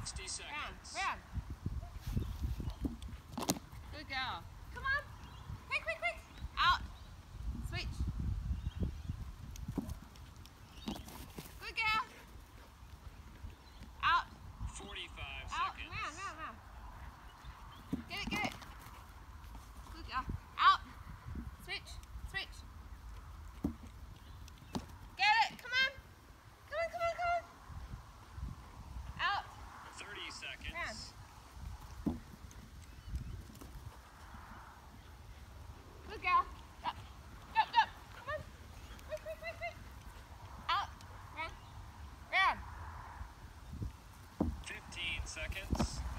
60 seconds. Round. Good girl. Come on. Quick. Out. Switch. Good girl. Out. 45 Out. seconds. Round. Get it. Good girl. Out. Switch. Get it. Come on. Out. 30 seconds. Round. Good girl. Up. Come on. Quick. Out. Round. 15 seconds.